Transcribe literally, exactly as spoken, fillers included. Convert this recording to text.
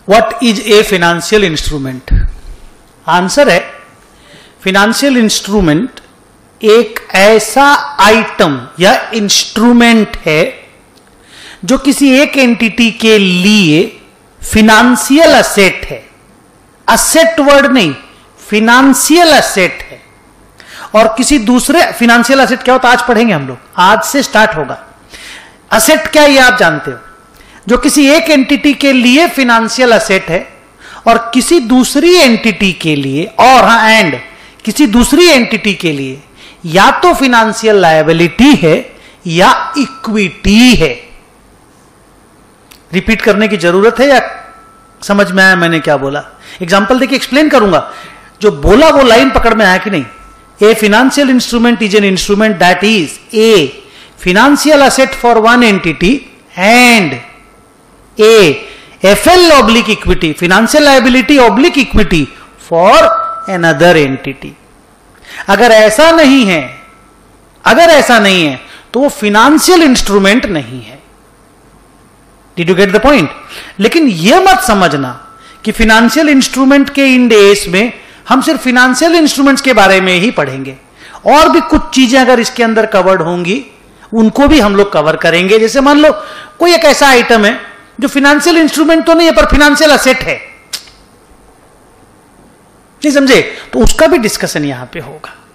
What is a financial instrument? Answer है financial instrument एक ऐसा आइटम या इंस्ट्रूमेंट है जो किसी एक एंटिटी के लिए फिनेंशियल असेट है। असेट वर्ड नहीं, फिनेंशियल असेट है। और किसी दूसरे फिनेंशियल असेट क्या होता है आज पढ़ेंगे हम लोग, आज से स्टार्ट होगा। असेट क्या ये आप जानते हो, जो किसी एक एंटिटी के लिए फिनेंशियल असेट है और किसी दूसरी एंटिटी के लिए, और हां एंड किसी दूसरी एंटिटी के लिए या तो फिनेंशियल लायबिलिटी है या इक्विटी है। रिपीट करने की जरूरत है या समझ में आया मैंने क्या बोला? एग्जांपल देखिए, एक्सप्लेन करूंगा। जो बोला वो लाइन पकड़ में आया कि नहीं? A financial instrument is an instrument that is a financial asset for one entity and a FL oblique equity, financial liability oblique equity for another entity. अगर ऐसा नहीं है, अगर ऐसा नहीं है तो वो फिनेंशियल इंस्ट्रूमेंट नहीं है। Did you get the point? लेकिन यह मत समझना कि फिनेंशियल इंस्ट्रूमेंट के इन डेज में हम सिर्फ फिनेंशियल इंस्ट्रूमेंट्स के बारे में ही पढ़ेंगे, और भी कुछ चीजें अगर इसके अंदर कवर्ड होंगी उनको भी हम लोग कवर करेंगे। जैसे मान लो कोई एक ऐसा आइटम है जो फिनेंशियल इंस्ट्रूमेंट तो नहीं है पर फिनेंशियल असेट है, नहीं समझे? तो उसका भी डिस्कशन यहां पे होगा।